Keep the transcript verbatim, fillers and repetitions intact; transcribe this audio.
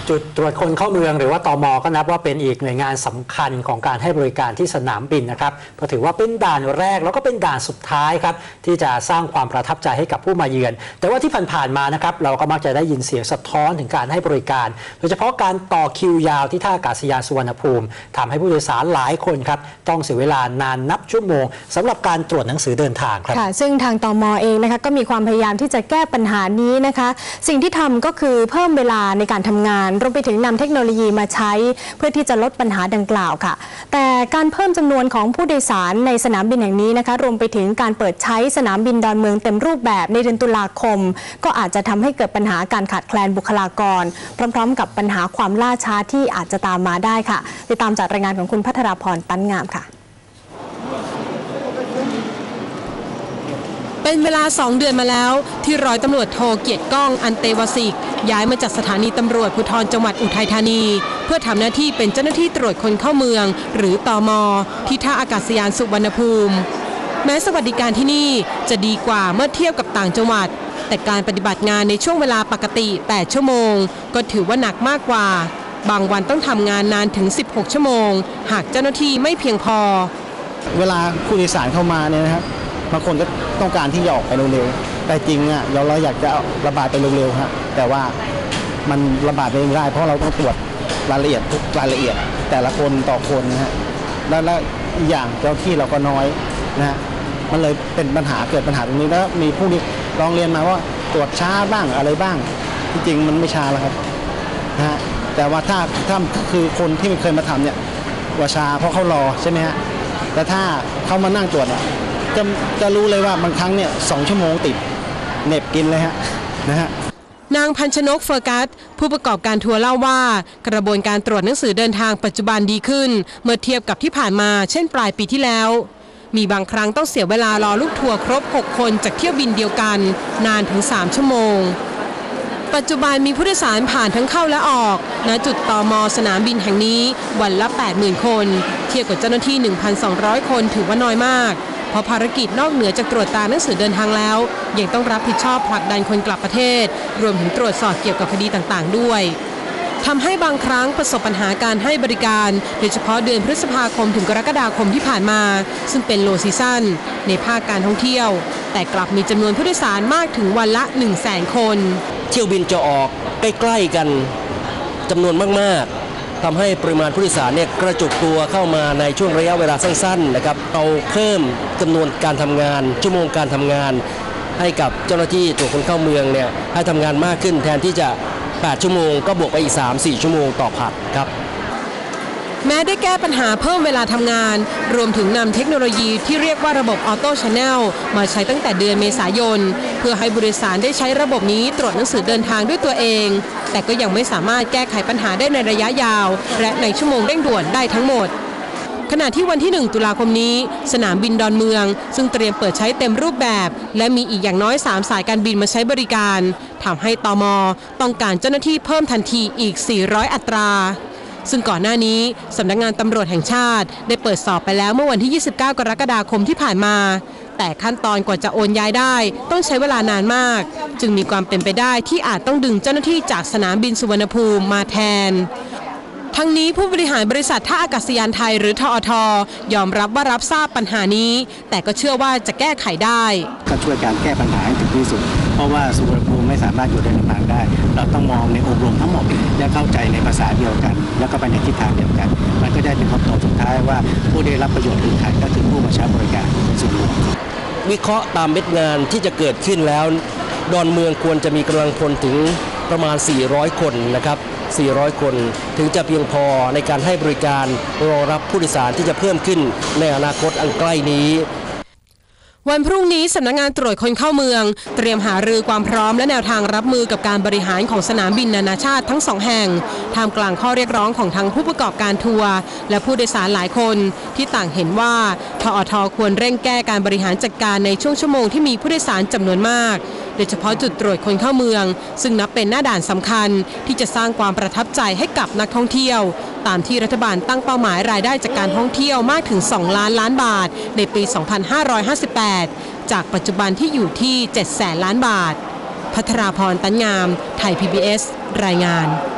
จุดตรวจคนเข้าเมืองหรือว่าตม.ก็นับว่าเป็นอีกหน่วยงานสำคัญของการให้บริการที่สนามบินนะครับเพราะถือว่าเป็นด่านแรกแล้วก็เป็นด่านสุดท้ายครับที่จะสร้างความประทับใจให้กับผู้มาเยือนแต่ว่าที่ผ่านๆมานะครับเราก็มักจะได้ยินเสียงสะท้อนถึงการให้บริการโดยเฉพาะการต่อคิวยาวที่ท่าอากาศยานสุวรรณภูมิทำให้ผู้โดยสารหลายคนครับต้องเสียเวลานานนับชั่วโมงสำหรับการตรวจหนังสือเดินทางครับค่ะซึ่งทางตม.เองนะคะก็มีความพยายามที่จะแก้ปัญหานี้นะคะสิ่งที่ทำก็คือเพิ่มเวลาในการทำงานรวมไปถึงนำเทคโนโลยีมาใช้เพื่อที่จะลดปัญหาดังกล่าวค่ะแต่การเพิ่มจำนวนของผู้โดยสารในสนามบินแห่งนี้นะคะรวมไปถึงการเปิดใช้สนามบินดอนเมืองเต็มรูปแบบในเดือนตุลาคมก็อาจจะทำให้เกิดปัญหาการขาดแคลนบุคลากรพร้อมๆกับปัญหาความล่าช้าที่อาจจะตามมาได้ค่ะติดตามจากรายงานของคุณภัทราพร ตั้นงามค่ะเป็นเวลาสองเดือนมาแล้วที่ร้อยตำรวจโทเกียรติก้องอันเตวสิกย้ายมาจากสถานีตำรวจภูธรจังหวัดอุทัยธานีเพื่อทำหน้าที่เป็นเจ้าหน้าที่ตรวจคนเข้าเมืองหรือตม.ที่ท่าอากาศยานสุวรรณภูมิแม้สวัสดิการที่นี่จะดีกว่าเมื่อเทียบกับต่างจังหวัดแต่การปฏิบัติงานในช่วงเวลาปกติแปดชั่วโมงก็ถือว่าหนักมากกว่าบางวันต้องทำงานนานถึงสิบหกชั่วโมงหากเจ้าหน้าที่ไม่เพียงพอเวลาผู้โดยสารเข้ามาเนี่ยนะครับบางคนก็ต้องการที่จะออกไปเร็วๆแต่จริงอ่ะเราเราอยากจะระบาดไปเร็วๆครับแต่ว่ามันระบาดไปไม่ได้เพราะเราต้องตรวจรายละเอียดทุกรายละเอียดแต่ละคนต่อคนนะฮะแล้วแล้วอีกอย่างเจ้าที่เราก็น้อยนะฮะมันเลยเป็นปัญหาเกิดปัญหาตรงนี้แล้วมีผู้ที่ร้องเรียนมาว่าตรวจช้าบ้างอะไรบ้างที่จริงมันไม่ช้าแล้วครับนะฮะแต่ว่าถ้าถ้าคือคนที่ไม่เคยมาทำเนี่ยว่าช้าเพราะเขารอใช่ไหมฮะแต่ถ้าเขามานั่งตรวจจะจะรู้เลยว่าบางครั้งเนี่ยสองชั่วโมงติดเน็บกินเลยฮะนะฮะนางพันชนกเฟอร์กัสผู้ประกอบการทัวร์เล่าว่ากระบวนการตรวจหนังสือเดินทางปัจจุบันดีขึ้นเมื่อเทียบกับที่ผ่านมาเช่นปลายปีที่แล้วมีบางครั้งต้องเสียเวลารอลูกทัวร์ครบหกคนจากเที่ยวบินเดียวกันนานถึงสามชั่วโมงปัจจุบันมีผู้โดยสารผ่านทั้งเข้าและออกณจุดตม.สนามบินแห่งนี้วันละ แปดหมื่น คนเทียบกับเจ้าหน้าที่ หนึ่งพันสองร้อย คนถือว่าน้อยมากเพราะภารกิจนอกเหนือจากตรวจตาหนังสือเดินทางแล้วยังต้องรับผิดชอบผลักดันคนกลับประเทศรวมถึงตรวจสอบเกี่ยวกับคดีต่างๆด้วยทำให้บางครั้งประสบปัญหาการให้บริการโดยเฉพาะเดือนพฤษภาคมถึงกรกฎาคมที่ผ่านมาซึ่งเป็นโลซีซั่นในภาคการท่องเที่ยวแต่กลับมีจำนวนผู้โดยสารมากถึงวันละ หนึ่งแสน คนเที่ยวบินจะออกใกล้ๆกันจำนวนมากๆทำให้ปริมาณผู้โดยสารเนี่ยกระจุกตัวเข้ามาในช่วงระยะเวลาสั้นๆนะครับเอาเพิ่มจำนวนการทำงานชั่วโมงการทำงานให้กับเจ้าหน้าที่ตรวจคนเข้าเมืองเนี่ยให้ทำงานมากขึ้นแทนที่จะแปดชั่วโมงก็บวกไปอีก สามถึงสี่ ชั่วโมงต่อผลัดครับแม้ได้แก้ปัญหาเพิ่มเวลาทำงานรวมถึงนำเทคโนโลยีที่เรียกว่าระบบออโต้ชาแนลมาใช้ตั้งแต่เดือนเมษายนเพื่อให้ผู้โดยสารได้ใช้ระบบนี้ตรวจหนังสือเดินทางด้วยตัวเองแต่ก็ยังไม่สามารถแก้ไขปัญหาได้ในระยะยาวและในชั่วโมงเร่งด่วนได้ทั้งหมดขณะที่วันที่หนึ่งตุลาคมนี้สนามบินดอนเมืองซึ่งเตรียมเปิดใช้เต็มรูปแบบและมีอีกอย่างน้อยสามสายการบินมาใช้บริการทำให้ตม.ต้องการเจ้าหน้าที่เพิ่มทันทีอีกสี่ร้อยอัตราซึ่งก่อนหน้านี้สำนักงานตำรวจแห่งชาติได้เปิดสอบไปแล้วเมื่อวันที่ยี่สิบเก้ากรกฎาคมที่ผ่านมาแต่ขั้นตอนกว่าจะโอนย้ายได้ต้องใช้เวลานานมากจึงมีความเป็นไปได้ที่อาจต้องดึงเจ้าหน้าที่จากสนามบินสุวรรณภูมิมาแทนทั้งนี้ผู้บริหารบริษัทท่าอากาศยานไทยหรือทอทยอมรับว่ารับทราบปัญหานี้แต่ก็เชื่อว่าจะแก้ไขได้ก็ช่วยการแก้ปัญหาให้ถึงที่สุดเพราะว่าสุวรรณภูมิไม่สามารถอยู่ในลำพังได้เราต้องมองในองค์รวมทั้งหมดและเข้าใจในภาษาเดียวกันแล้วก็ไปในทิศทางเดียวกันมันก็ได้เป็นคำตอบสุดท้ายว่าผู้ได้รับประโยชน์คือใครก็คือผู้มาใช้บริการส่วนรวมวิเคราะห์ตามเม็ดงานที่จะเกิดขึ้นแล้วดอนเมืองควรจะมีกำลังพลถึงประมาณสี่ร้อยคนนะครับสี่ร้อยคนถึงจะเพียงพอในการให้บริการรองรับผู้โดยสารที่จะเพิ่มขึ้นในอนาคตอันใกล้นี้วันพรุ่งนี้สำนักงานตรวจคนเข้าเมืองเตรียมหารือความพร้อมและแนวทางรับมือกับการบริหารของสนามบินนานาชาติทั้งสองแห่งท่ามกลางข้อเรียกร้องของทั้งผู้ประกอบการทัวร์และผู้โดยสารหลายคนที่ต่างเห็นว่าทอทควรเร่งแก้การบริหารจัดการในช่วงชั่วโมงที่มีผู้โดยสารจำนวนมากโดยเฉพาะจุดตรวจคนเข้าเมืองซึ่งนับเป็นหน้าด่านสำคัญที่จะสร้างความประทับใจให้กับนักท่องเที่ยวตามที่รัฐบาลตั้งเป้าหมายรายได้จากการท่องเที่ยวมากถึงสองล้านล้านบาทในปีสองพันห้าร้อยห้าสิบแปดจากปัจจุบันที่อยู่ที่เจ็ดแสนล้านบาทภัทราพร ตั้นงามไทย พี บี เอส รายงาน